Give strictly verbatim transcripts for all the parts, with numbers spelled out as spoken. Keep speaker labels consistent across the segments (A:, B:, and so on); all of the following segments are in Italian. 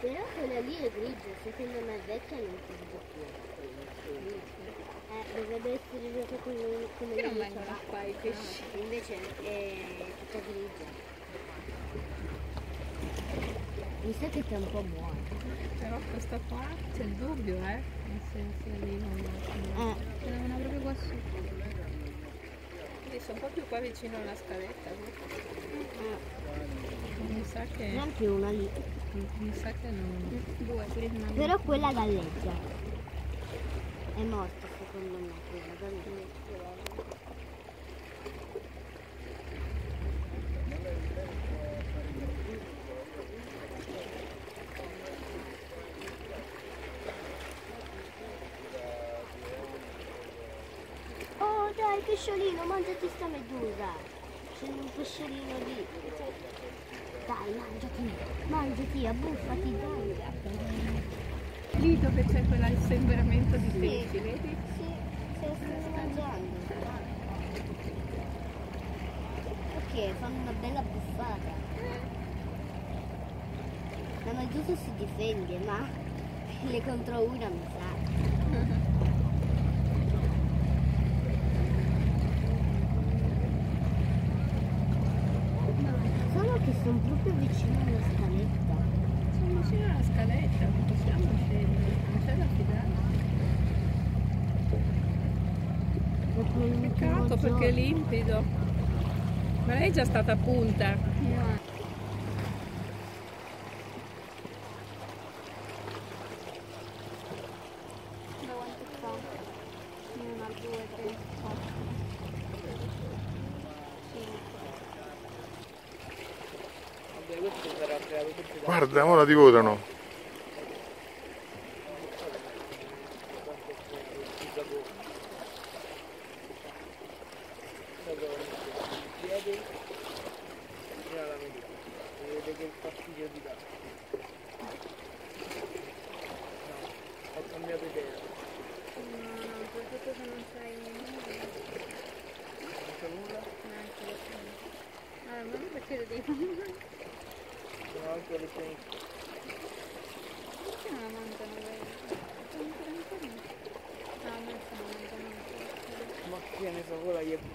A: Però quella lì è grigia, secondo me è vecchia non si usa più. Eh, dovrebbe essere usata come, come
B: Perché non
A: le
B: vengono qua i pesci?
A: Ah, invece è tutta grigia. Mi sa che sta un po' buona.
B: Però questa qua c'è il dubbio, eh? Nel senso lì non
A: Eh.
B: ce n'erano proprio qua su. Quindi sono un po' più qua vicino alla scaletta.
A: Eh.
B: Mi sa che.
A: Neanche una lì.
B: Mi sa che non. Due,
A: però quella galleggia. È morta secondo me quella galleggia. Oh dai pesciolino, mangiati sta medusa. C'è un pesciolino lì. Dai, mangiati, mangiati, abbuffati, dai.
B: Lì dove c'è quell'assembramento di
A: Sì.
B: pesci, vedi?
A: Sì, se lo stanno mangiando. Ok, fanno una bella buffata. La medusa si difende, ma le contro una mi sa. Solo che sono proprio vicino alla scaletta.
B: Sono vicino alla scaletta, non possiamo scendere, non c'è da fidare. Peccato perché è limpido. Ma lei è già stata a punta.
A: No. Da quanto fa? Una, due, tre, quattro, cinque.
C: Guarda, ora ti votano.
D: Vede che il fastidio di là. Ho cambiato idea.
B: No, no, soprattutto che non sai nulla.
D: Non c'è nulla?
B: Neanche le fine. Allora, ma non perché devi fare?
D: Sono anche le lezioni.
B: Perché non la mangiano lei? Non ancora ancora? No, a me se non mangiano ancora.
D: Ma che ne so, quella io.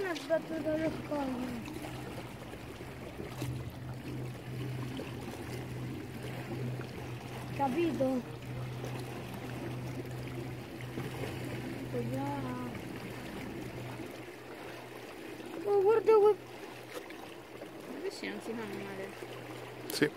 B: ha sbattuto lo scoglio. Capito? Oh, guarda qua.
C: I pesci non si fanno male.
E: Sì.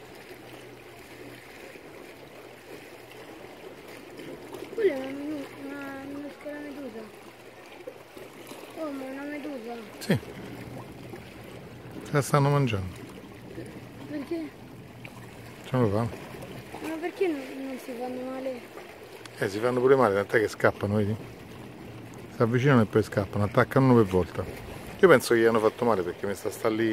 B: Quella è una, menu- una minuscola medusa. Oh, ma è una medusa.
E: Sì. Se la stanno mangiando.
B: Perché?
E: Ce lo fa?
B: Ma perché non, non si fanno male?
E: Eh, si fanno pure male, tant'è che scappano, vedi? Si avvicinano e poi scappano, attaccano uno per volta. Io penso che gli hanno fatto male perché mi sta sta lì.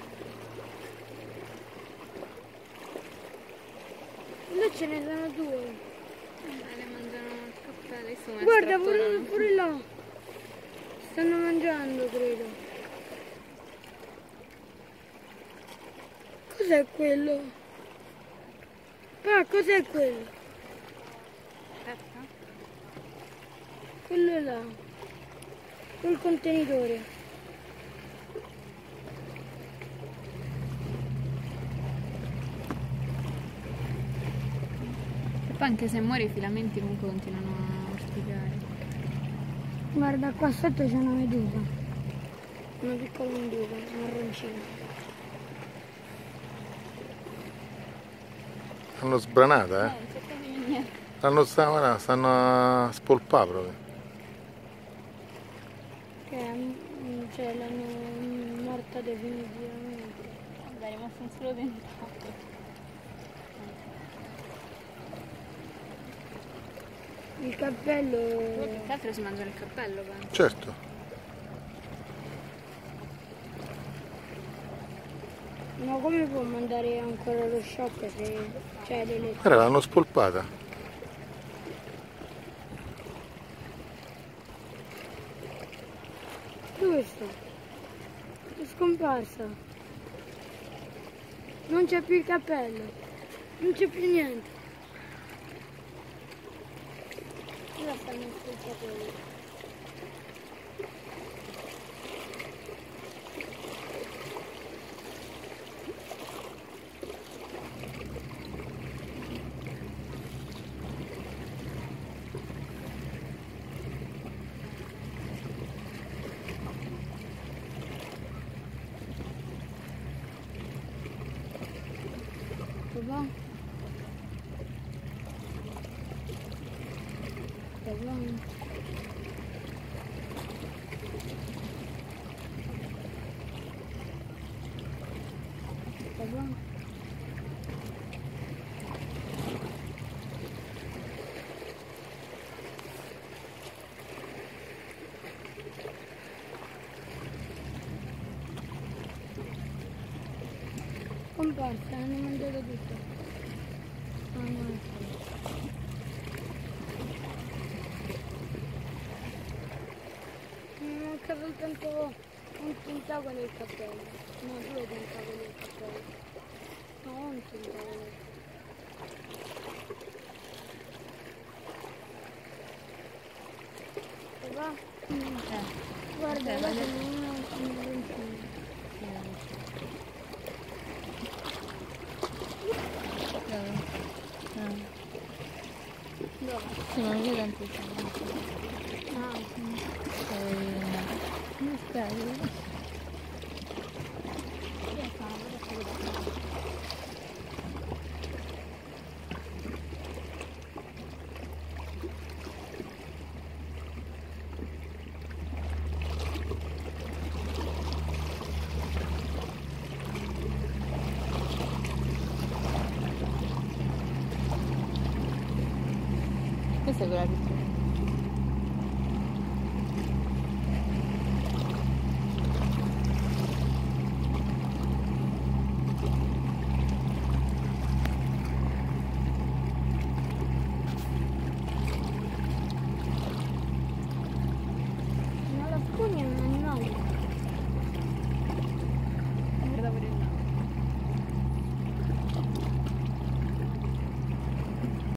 B: Là ce ne sono due.
C: Eh, le mangiano il cappello, insomma.
B: Guarda, pure, pure là. Stanno mangiando, credo. Cos'è quello? Ah, cos'è quello?
C: Aspetta.
B: Quello là. Quel contenitore.
C: E poi anche se muore i filamenti comunque continuano a orticare.
B: Guarda, qua sotto c'è una medusa. Una piccola medusa, marroncina.
E: L'hanno sbranata, eh?
C: Eh, non c'è quasi niente.
E: Stanno, stanno, stanno a spolpare proprio.
B: Che mm, cioè l'hanno mm, morta definitivamente.
C: Vabbè, è rimasto un solo tentacolo.
B: Il cappello.
C: Più che altro si mangiano il cappello, penso.
E: Certo.
B: Ma come può mandare ancora lo shop se c'è delle.
E: Guarda, l'hanno spolpata.
B: Dove sta? È scomparsa. Non c'è più il cappello. Non c'è più niente. Ora stanno i capelli. Papà? Papà? Papà? Comparsa, hanno mangiato tutto. Ah, no. Mi manca soltanto un tentacolo e il cappello. No, due tentacoli e il cappello. No, un tentacolo. Papà?
C: Eh.
B: Guarda,
C: Eh,
B: là
C: ma-
B: c'è una marroncina. Dove?
C: Sì, ma non vedo tantissimo.
B: Ah,
C: Non stai. Questa è quella che